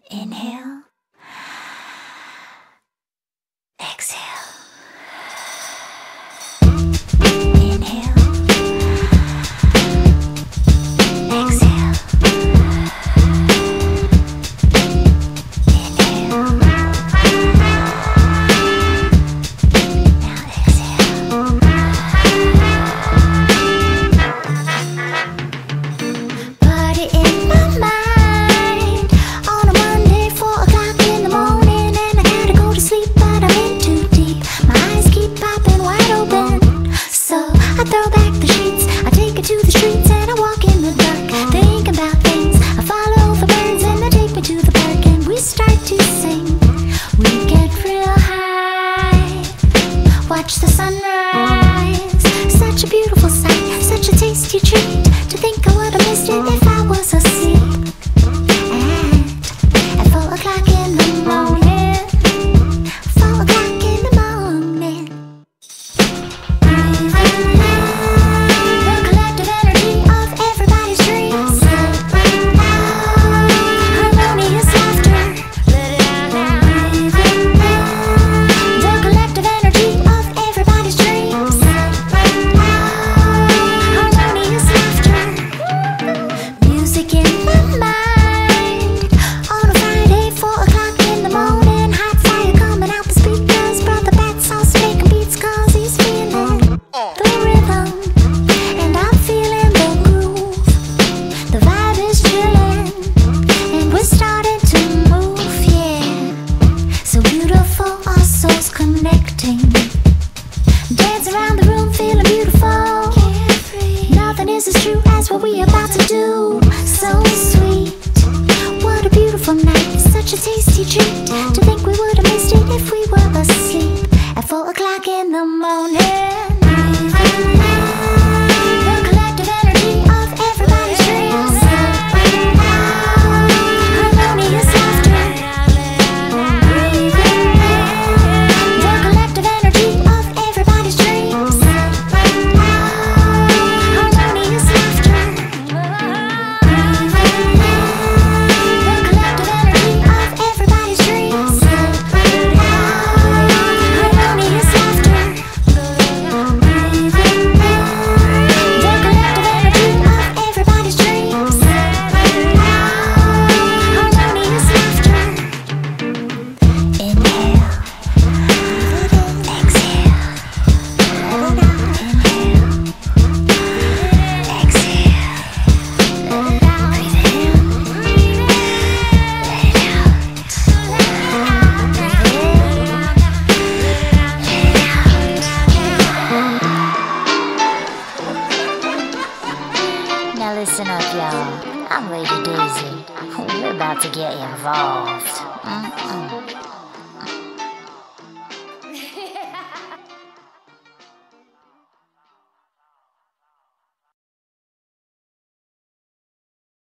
Inhale. Exhale. Inhale. Exhale. Inhale. Now exhale. Party in my mind on a Monday, 4 o'clock in the morning, and I gotta go to sleep, but I'm in too deep. My eyes keep popping wide open, so I throw back the sheets. I take it to the streets and I walk in the dark, think about things. I follow the birds and they take me to the park, and we start to sing. We get real high, watch the sunrise. Such a beautiful sight, such a tasty treat. To think I would've missed it if I was asleep. At 4 o'clock in the morning, 4 o'clock in the morning. Breathing in the collective energy of everybody's dreams. Harmonious laughter. Let it out now. Breathing in the collective energy of everybody's dreams. Harmonious laughter. Music in my mind on a Friday, 4 o'clock in the morning. Hot fire coming out the speakers. Brother Bat's also making beats 'cause he's feeling the rhythm, and I'm feeling the groove. The vibe is chilling, and we're starting to move, yeah. So beautiful, our souls connecting. Dance around the room, feeling beautiful. Nothing is as true as what we about to do. So sweet, what a beautiful night. Such a tasty treat. To think we would've missed it if we were asleep. At 4 o'clock in the morning. Breathing in the collective energy of everybody's dreams. Harmonious laughter. Breathing in the collective energy of everybody's dreams. Harmonious laughter. Breathing in the collective energy of everybody's dreams. Harmonious laughter. Breathing in the collective energy of everybody's dreams. Harmonious laughter. Inhale. Exhale. Inhale. Exhale. Breathe in. Let it out. Now listen up, y'all. I'm Lady Daisy. We're about to get involved.